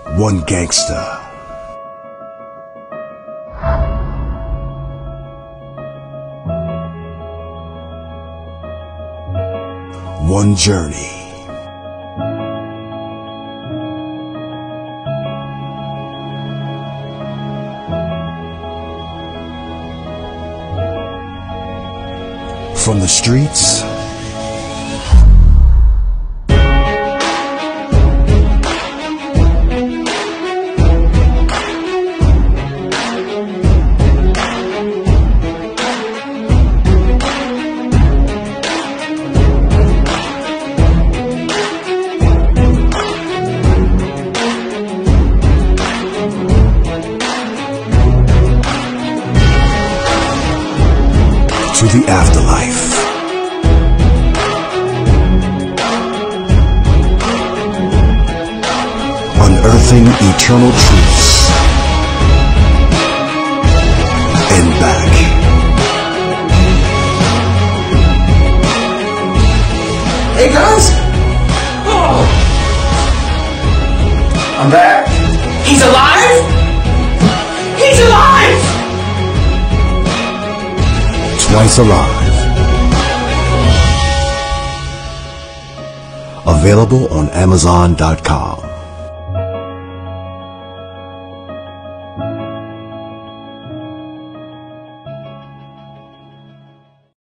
One gangster. One journey. From the streets to the afterlife. Unearthing eternal truths and back. Hey guys! Oh. I'm back. He's alive? He's alive! Twice Alive. Available on Amazon.com.